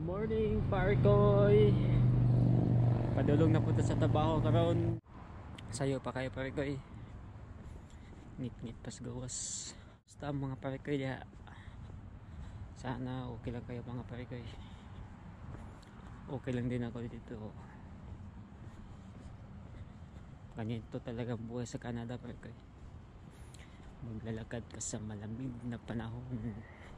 Morning, Parikoy. Padulong na punta sa trabaho karon. Sayo pa kayo, Parikoy. Ngit-ngit pas gawas. Basta mga Parikoy ya. Sana okay lang kayo mga Parikoy. Okay lang din ako dito. Ganito talagang buhay sa Canada, Parikoy. Maglalakad ka sa malamig na panahon.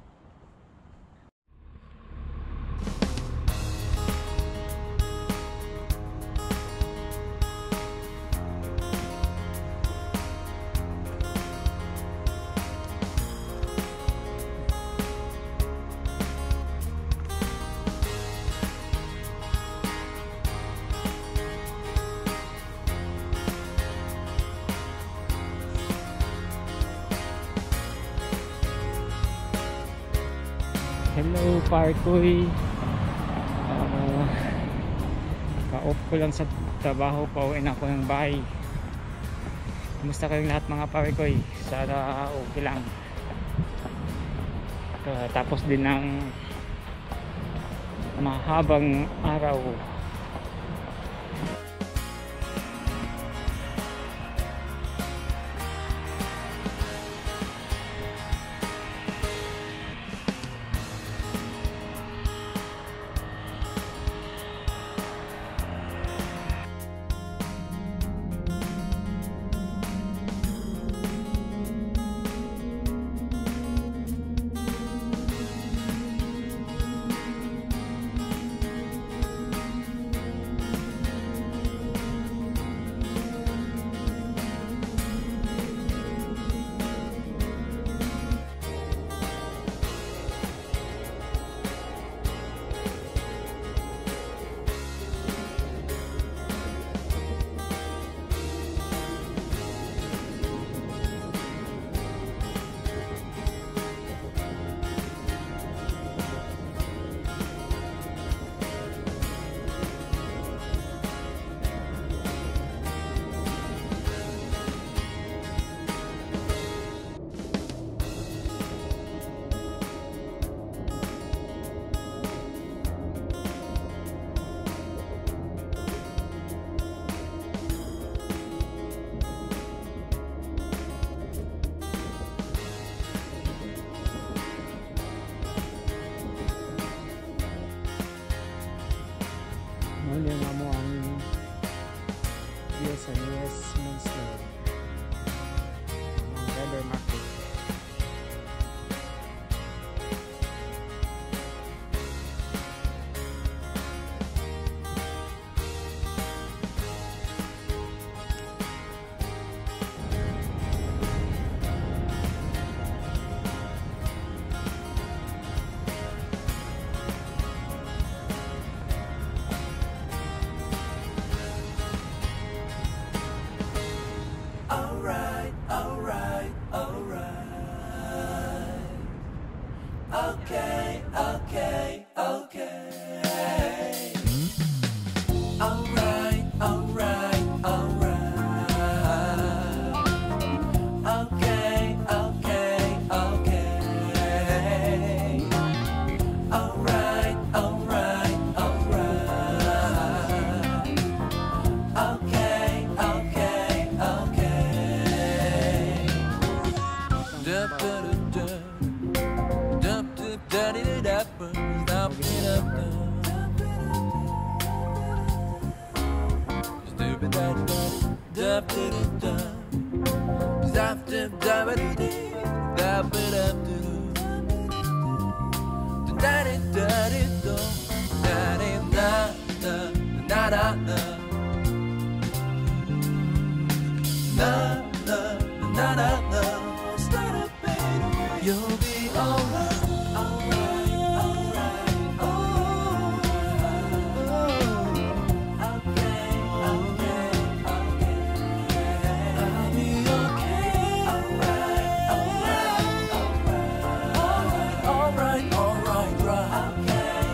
Hello, Parikoy. Ka-off ko lang sa trabaho, pauwi na ako ng bahay. Kumusta kayong lahat mga Parikoy? Sana okay lang. Tapos din ng mahabang araw. Muli nga mo ang yes and Westminster ang weather market. Okay. Alright. You'll be alright. Alright, right.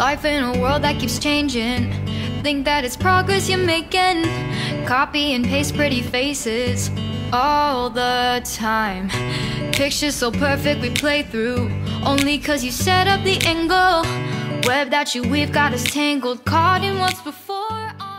Life in a world that keeps changing. Think that it's progress you're making. Copy and paste pretty faces all the time. Pictures so perfect we play through, only cause you set up the angle. Web that you weave got us tangled, caught in what's before.